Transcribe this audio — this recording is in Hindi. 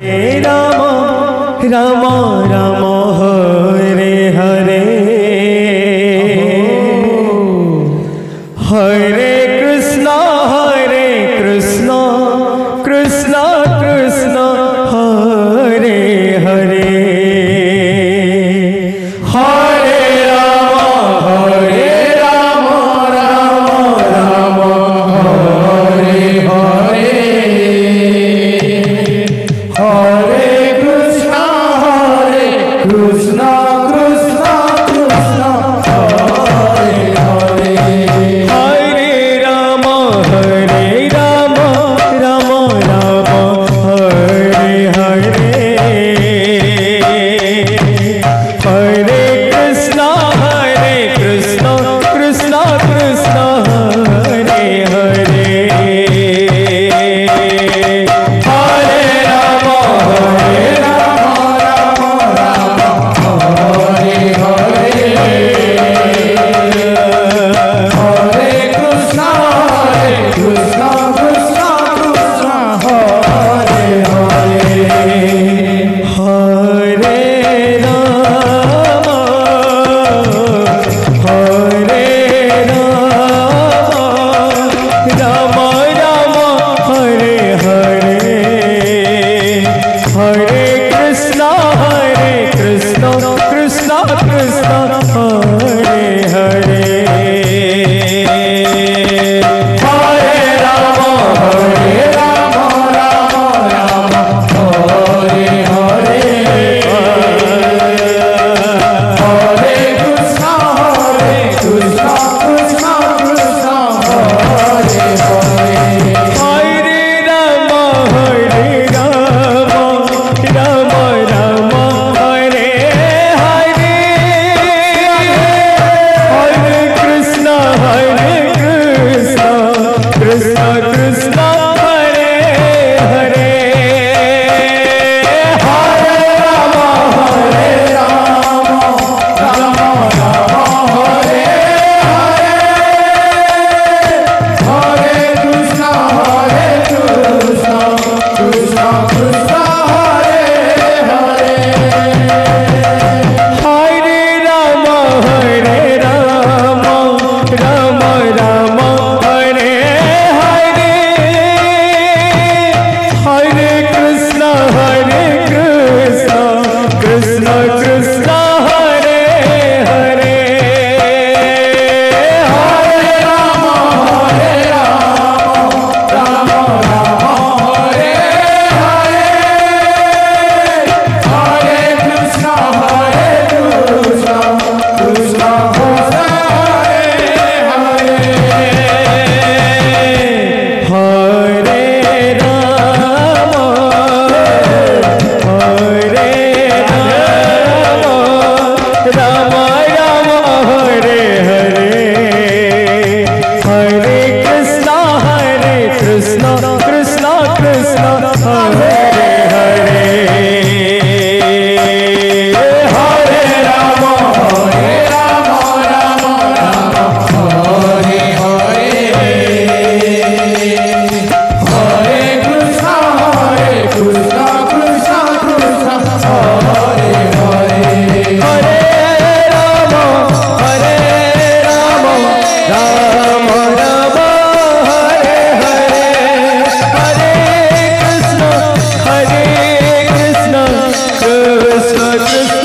राम राम हरे हरे हरे कृष्णा कृष्ण कृष्ण हरे हरे हरे राम राम राम हरे हरे हरे कृष्णा कृष्ण कृष्ण हरे हरे हरे राम राम राम हरे हरे हरे कृष्णा कृष्ण कृष्ण हरे हरे हरे राम हरे हरे हरे कृष्णा कृष्ण कृष्ण हरे हरे हरे राम राम राम हरे हरे हरे कृष्णा कृष्ण कृष्ण हरे हरे हरे राम राम राम हरे हरे हरे कृष्णा कृष्ण कृष्ण हरे हरे हरे राम राम राम हरे हरे हरे कृष्ण कृष्ण कृष्ण हरे हरे हरे राम राम राम हरे हरे हरे कृष्ण कृष्ण कृष्ण हरे हरे हरे राम राम राम हरे हरे हरे कृष्ण कृष्ण कृष्ण हरे हरे हरे राम राम हरे हरे हरे कृष्ण कृष्ण हरे हरे हरे राम राम राम हरे हरे हरे कृष्ण कृष्ण हरे हरे हरे राम राम हरे हरे हरे कृष्ण कृष्ण हरे हरे हरे राम राम राम हरे हरे हरे कृष्ण कृष्ण कृष्ण